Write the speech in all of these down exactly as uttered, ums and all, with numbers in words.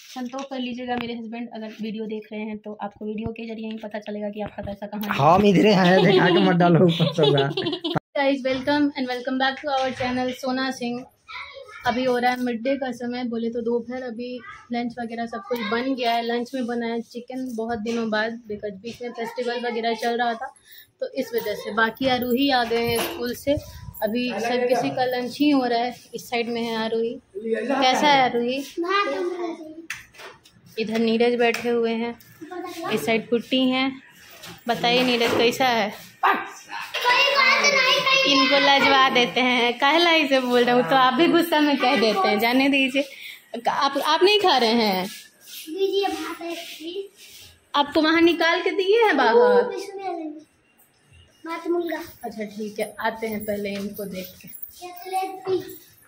संतोष कर लीजिएगा मेरे हस्बैंड अगर वीडियो देख रहे हैं तो आपको वीडियो के जरिए ही पता चलेगा कि आपका पैसा कहाँ है। हम इधर हैं, देखा के मत डालो ऊपर। Guys welcome and welcome back to our channel Sona Singh. अभी हो रहा है मिड डे का समय, बोले तो दोपहर। अभी लंच वगैरह सब कुछ बन गया है। लंच में बना है चिकन, बहुत दिनों बाद, बिकॉज बीच में फेस्टिवल वगैरह चल रहा था तो इस वजह से। बाकी आरूही आ गए हैं स्कूल से, अभी सब किसी का लंच ही हो रहा है। इस साइड में है आरूही। कैसा है आरूही? इधर नीरज बैठे हुए हैं, इस साइड कुट्टी हैं। बताइए नीरज कैसा है? इनको लजवा देते हैं, कहला ही से बोल रहे हूँ तो आप भी गुस्सा में कह देते हैं। जाने दीजिए। आप आप नहीं खा रहे हैं? आपको वहाँ निकाल के दिए हैं बाहर? अच्छा ठीक है, आते हैं पहले इनको देख के।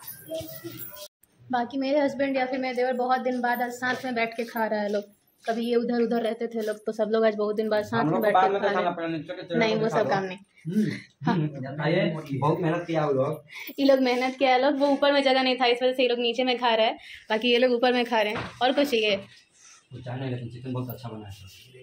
बाकी मेरे हस्बैंड या फिर मेरे देवर बहुत दिन बाद आज साथ में बैठ के खा रहा है लोग। कभी ये उधर उधर रहते थे लोग तो सब लोग आज बहुत दिन बाद साथ में बैठ के खा रहे हैं। नहीं वो सब काम नहीं। हाँ। बहुत मेहनत किया वो लोग, ये लोग मेहनत किया लोग। वो ऊपर में जगह नहीं था इस वजह से ये लोग नीचे में खा रहे हैं, बाकी ये लोग ऊपर में खा रहे हैं। और कुछ चाहिए? चिकन बहुत अच्छा बना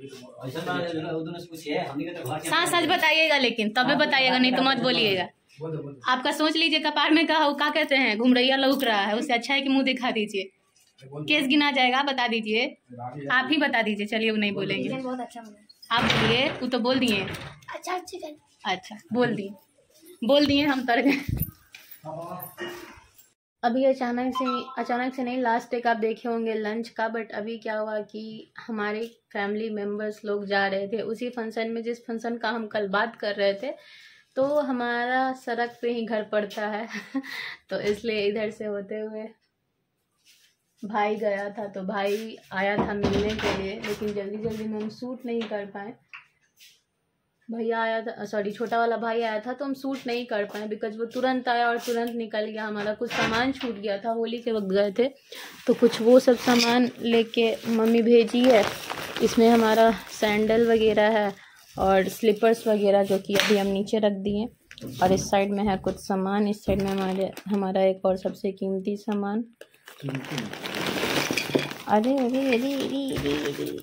है। सच सच बताइएगा, लेकिन तबे बताइएगा, नहीं तो मत बोलिएगा। आपका सोच लीजिए कपार में कहा क्या कहते हैं, घुमरैया लौक रहा है, उससे अच्छा है कि मुंह दिखा दीजिए। केस गिना जाएगा। बता दीजिए, आप ही बता दीजिए। चलिए वो नहीं बोलेंगे। बहुत अच्छा बना। आप बोलिए, वो तो बोल दिए। अच्छा चिकन अच्छा बोल दिए, बोल दिए, हम तर गए। अभी अचानक से अचानक से नहीं, लास्ट एक आप देखे होंगे लंच का। बट अभी क्या हुआ कि हमारे फैमिली मेम्बर्स लोग जा रहे थे उसी फंक्शन में जिस फंक्शन का हम कल बात कर रहे थे। तो हमारा सड़क पे ही घर पड़ता है तो इसलिए इधर से होते हुए भाई गया था। तो भाई आया था मिलने के लिए, लेकिन जल्दी जल्दी में हम शूट नहीं कर पाए। भैया आया था, सॉरी छोटा वाला भाई आया था तो हम शूट नहीं कर पाए बिकॉज वो तुरंत आया और तुरंत निकल गया। हमारा कुछ सामान छूट गया था, होली के वक्त गए थे तो कुछ वो सब सामान लेके मम्मी भेजी है। इसमें हमारा सैंडल वगैरह है और स्लीपर्स वगैरह जो कि अभी हम नीचे रख दिए। और इस साइड में है कुछ सामान, इस साइड में हमारे हमारा एक और सबसे कीमती सामान। अरे अरे अरे अरे अरे अरे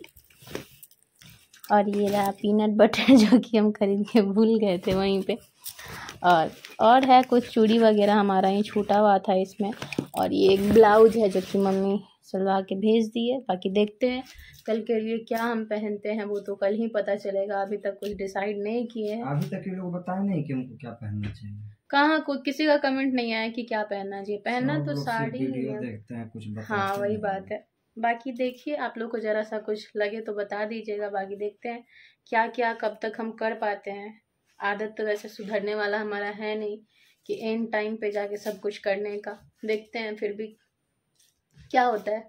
और ये रहा पीनट बटर जो कि हम खरीद के भूल गए थे वहीं पे। और और है कुछ चूड़ी वगैरह हमारा ही छूटा हुआ था इसमें। और ये एक ब्लाउज है जो कि मम्मी सिलवा के भेज दी है। बाकी देखते हैं कल के लिए क्या हम पहनते हैं, वो तो कल ही पता चलेगा। अभी तक कुछ डिसाइड नहीं किए हैं। अभी तक ये लोग बताए नहीं कि उनको क्या पहनना चाहिए। कहाँ कोई किसी का कमेंट नहीं आया कि क्या पहनना चाहिए। पहनना तो साड़ी ही है। देखते हैं कुछ बताते हाँ वही हैं। बात है। बाकी देखिए आप लोग को जरा सा कुछ लगे तो बता दीजिएगा। बाकी देखते हैं क्या क्या कब तक हम कर पाते हैं। आदत तो वैसे सुधरने वाला हमारा है नहीं कि एंड टाइम पे जाके सब कुछ करने का। देखते हैं फिर भी क्या होता है।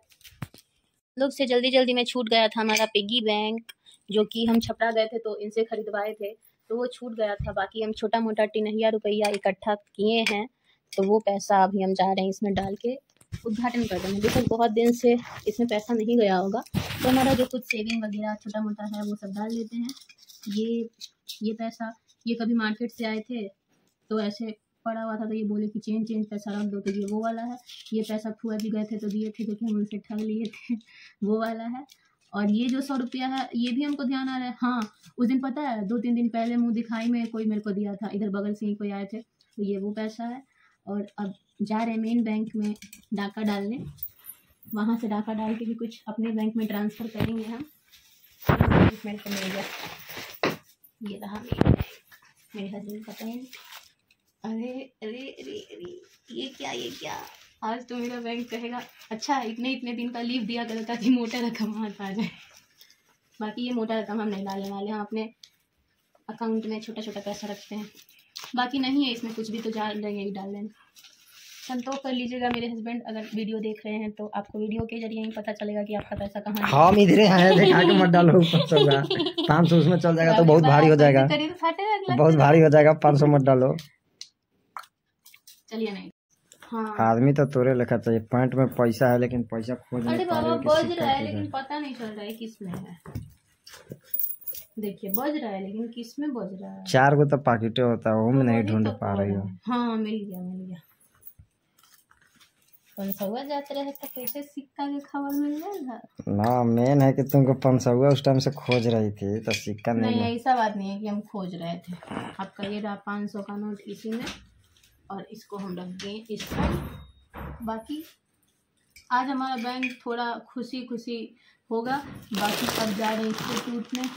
लोग से जल्दी जल्दी में छूट गया था हमारा पिगी बैंक, जो कि हम छपरा गए थे तो इनसे खरीदवाए थे तो वो छूट गया था। बाकी हम छोटा मोटा टिनहिया रुपया इकट्ठा किए हैं तो वो पैसा अभी हम जा रहे हैं इसमें डाल के उद्घाटन कर देंगे। बिकॉज बहुत दिन से इसमें पैसा नहीं गया होगा तो हमारा जो कुछ सेविंग वगैरह छोटा मोटा है वो सब डाल देते हैं। ये ये पैसा ये कभी मार्केट से आए थे तो ऐसे पड़ा हुआ था तो ये बोले कि चेंज चेंज पैसा रख दो, तो ये वो वाला है। ये पैसा फुआ भी गए थे तो दिए थे क्योंकि हम उनसे ठग लिए थे वो वाला है। और ये जो सौ रुपया है ये भी हमको ध्यान आ रहा है। हाँ उस दिन पता है दो तीन दिन पहले मुँह दिखाई में कोई मेरे को दिया था, इधर बगल से ही कोई आए थे तो ये वो पैसा है। और अब जा रहे मेन बैंक में डाका डालने, वहाँ से डाका डाल के भी कुछ अपने बैंक में ट्रांसफ़र करेंगे हम। मेरे को मिल गया, ये रहा मेरा बैंक, मेरे हस्बैंड का पेन। अरे अरे अरे अरे ये क्या ये क्या आज तो मेरा बैंक कहेगा अच्छा इतने इतने दिन का लीव दिया करो ताकि मोटा रकम हाथ आ जाए। बाकी ये मोटा रकम हम नहीं डालने वाले, हम अपने अकाउंट में छोटा छोटा पैसा रखते हैं। बाकी नहीं है इसमें कुछ भी तो डाल देंगे ही डाल देना। संतोष कर लीजिएगा मेरे हस्बैंड अगर वीडियो देख रहे हैं तो आपको वीडियो के जरिए ही पता चलेगा कि आपका पैसा कहाँ है। हम इधर हैं, देखा के मत डालो ऊपर। पाँच सौ उसमें चल जाएगा तो बहुत भारी हो जाएगा, बहुत भारी हो जाएगा। पाँच सौ मत डालो। चलिए नहीं। हाँ आदमी तो तोरे लिखा चाहिए, पैंट में पैसा है लेकिन पैसा खोज नहीं पा रहे हो। बज रहा है लेकिन पता नहीं चल रहा है किस में है। देखिए बज रहा है लेकिन किस में बज रहा है। चार गो तो पाकिटे होता है वो में नहीं ढूंढ पा रही हो। हाँ मिल गया मिल गया। पंसौआ जाते रहे तो कैसे सिक्का के खबर मिल जाएगा ना। मेन है कि तुमको पंसौआ उस टाइम से खोज रही थी तो सिक्का नहीं, नहीं ऐसा बात नहीं है कि हम खोज रहे थे। आपका ये रहा पाँच सौ का नोट इसी में, और इसको हम रख दें इस पर। बाकी आज हमारा बैंक थोड़ा खुशी खुशी होगा। बाकी अब जा रहे हैं इसको टूटने।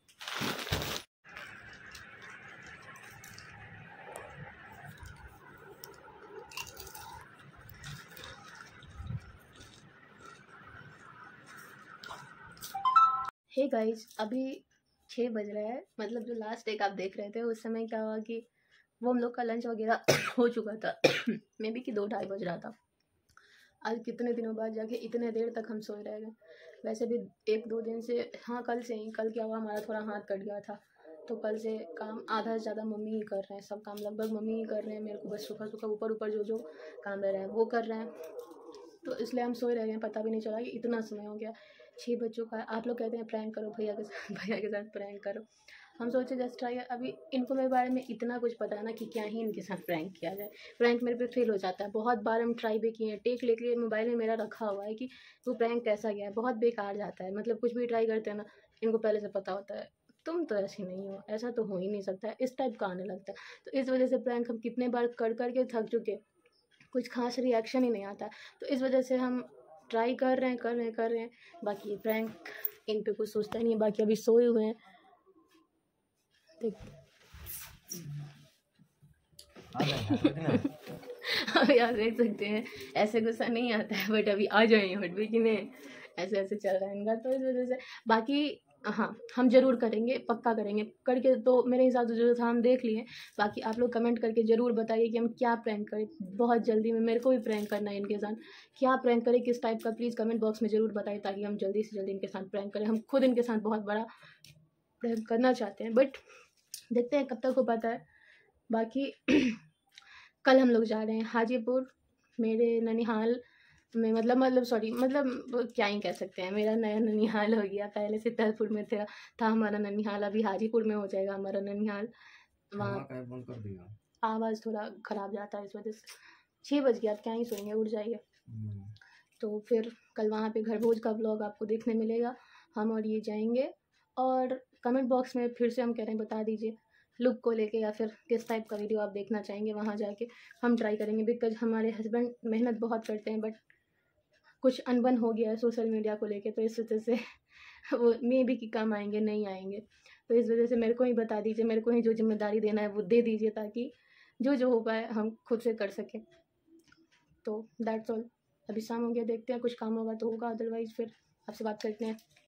हे गाइस, अभी छः बज रहा है, मतलब जो लास्ट एक आप देख रहे थे उस समय क्या हुआ कि वो हम लोग का लंच वगैरह हो चुका था। मे बी कि दो ढाई बज रहा था। आज कितने दिनों बाद जाके इतने देर तक हम सोए रह गए। वैसे भी एक दो दिन से, हाँ कल से ही, कल क्या हुआ हमारा थोड़ा हाथ कट गया था, तो कल से काम आधा से ज़्यादा मम्मी ही कर रहे हैं। सब काम लगभग मम्मी ही कर रहे हैं। मेरे को बस सुखा सुखा ऊपर ऊपर जो जो काम रह रहे हैं वो कर रहे हैं, तो इसलिए हम सोए रह गए। पता भी नहीं चला कि इतना समय हो गया। छः बच्चों का आप लोग कहते हैं प्रैंक करो भैया के साथ, भैया के साथ प्रैंक करो। हम सोचे जस्ट ट्राई। अभी इनको मेरे बारे में इतना कुछ पता है ना कि क्या ही इनके साथ प्रैंक किया जाए। प्रैंक मेरे पे फेल हो जाता है। बहुत बार हम ट्राई भी किए हैं, टेक लेके मोबाइल में मेरा रखा हुआ है कि वो प्रैंक कैसा गया है। बहुत बेकार जाता है। मतलब कुछ भी ट्राई करते हैं ना, इनको पहले से पता होता है तुम तो ऐसी नहीं हो, ऐसा तो हो ही नहीं सकता है, इस टाइप का आने लगता है। तो इस वजह से प्रैंक हम कितने बार कर कर के थक चुके, कुछ खास रिएक्शन ही नहीं आता। तो इस वजह से हम ट्राई कर रहे हैं कर रहे हैं कर रहे हैं बाकी ये प्रैंक इन पे कुछ सोचता नहीं है। बाकी अभी सोए हुए हैं। देख अभी आप देख सकते हैं ऐसे गुस्सा नहीं आता है, बट अभी आ जाए हट भी कि नहीं, ऐसे ऐसे चल रहा है इनका। तो इस वजह से बाकी हाँ हम ज़रूर करेंगे, पक्का करेंगे करके। तो मेरे हिसाब से जो था हम देख लिए। बाकी आप लोग कमेंट करके ज़रूर बताइए कि हम क्या प्रैंक करें। बहुत जल्दी में मेरे को भी प्रैंक करना है इनके साथ। क्या प्रैंक करें, किस टाइप का, प्लीज़ कमेंट बॉक्स में ज़रूर बताइए, ताकि हम जल्दी से जल्दी इनके साथ प्रैंक करें। हम खुद इनके साथ बहुत बड़ा प्रैंक करना चाहते हैं, बट देखते हैं कब तक हो पाता है। बाकी कल हम लोग जा रहे हैं हाजीपुर, मेरे ननिहाल में, मतलब मतलब सॉरी मतलब क्या ही कह सकते हैं, मेरा नया ननिहाल हो गया। पहले सिद्धरपुर में था था हमारा ननिहाल, अभी हाजीपुर में हो जाएगा हमारा ननिहाल। वहाँ आवाज़ थोड़ा ख़राब जाता है इस वजह से। छः बज गया, आप क्या ही सोएंगे, उठ जाइए। तो फिर कल वहाँ पे घर भोज का व्लॉग आपको देखने मिलेगा। हम और ये जाएंगे। और कमेंट बॉक्स में फिर से हम कह रहे हैं बता दीजिए लुक को लेके, या फिर किस टाइप का वीडियो आप देखना चाहेंगे। वहाँ जाके हम ट्राई करेंगे, बिकॉज हमारे हस्बैंड मेहनत बहुत करते हैं, बट कुछ अनबन हो गया है सोशल मीडिया को लेके, तो इस वजह से वो मे बी कि कम आएंगे, नहीं आएंगे। तो इस वजह से मेरे को ही बता दीजिए, मेरे को ही जो जिम्मेदारी देना है वो दे दीजिए, ताकि जो जो हो पाए हम खुद से कर सकें। तो दैट्स ऑल। अभी शाम हो गया, देखते हैं कुछ काम होगा तो होगा, अदरवाइज़ फिर आपसे बात करते हैं।